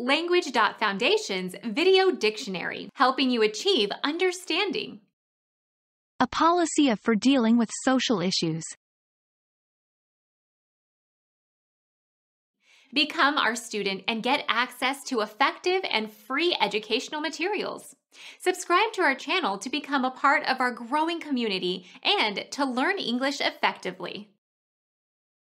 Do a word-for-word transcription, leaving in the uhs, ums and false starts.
Language dot Foundation's Video Dictionary, helping you achieve understanding. A policy of for dealing with social issues. Become our student and get access to effective and free educational materials. Subscribe to our channel to become a part of our growing community and to learn English effectively.